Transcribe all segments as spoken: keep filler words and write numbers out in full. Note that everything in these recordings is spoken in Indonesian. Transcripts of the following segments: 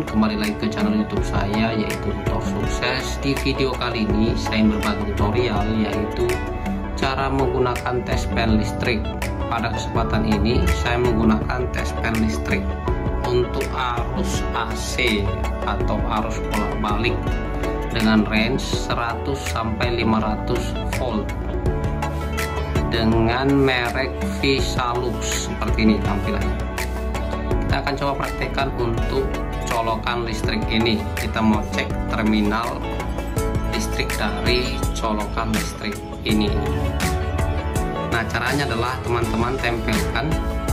kembali lagi ke channel YouTube saya, yaitu Tutor Sukses. Di video kali ini saya berbagi tutorial yaitu cara menggunakan tespen listrik. Pada kesempatan ini saya menggunakan tespen listrik untuk arus A C atau arus bolak-balik dengan range seratus sampai lima ratus volt dengan merek Visalux. Seperti ini tampilannya. Kita akan coba praktekkan untuk colokan listrik ini. Kita mau cek terminal listrik dari colokan listrik ini. Nah, caranya adalah teman-teman tempelkan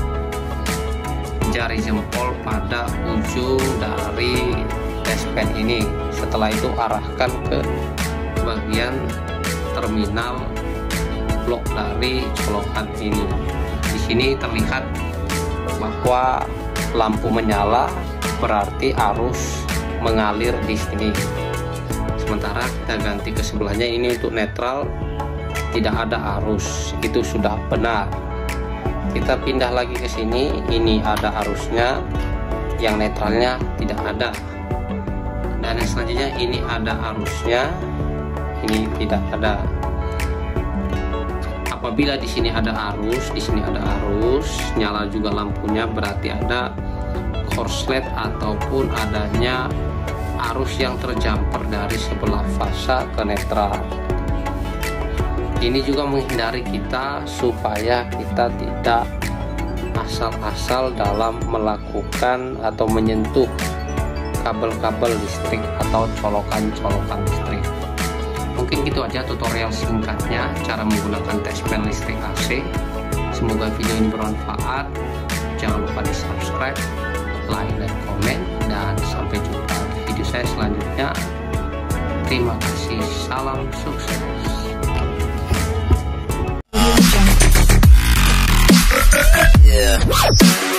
jari jempol pada ujung dari tespen ini. Setelah itu arahkan ke bagian terminal blok dari colokan ini. Di sini terlihat bahwa lampu menyala, berarti arus mengalir di sini. Sementara kita ganti ke sebelahnya, ini untuk netral, tidak ada arus, itu sudah benar. Kita pindah lagi ke sini, ini ada arusnya, yang netralnya tidak ada. Dan yang selanjutnya ini ada arusnya, ini tidak ada. Apabila di sini ada arus, di sini ada arus, nyala juga lampunya, berarti ada korslet ataupun adanya arus yang terjamper dari sebelah fasa ke netral. Ini juga menghindari kita supaya kita tidak asal-asal dalam melakukan atau menyentuh kabel-kabel listrik atau colokan-colokan listrik. Mungkin gitu aja tutorial singkatnya cara menggunakan tespen listrik A C. Semoga video ini bermanfaat. Jangan lupa di subscribe, like, dan komen. Dan sampai jumpa di video saya selanjutnya. Terima kasih. Salam sukses. Yeah.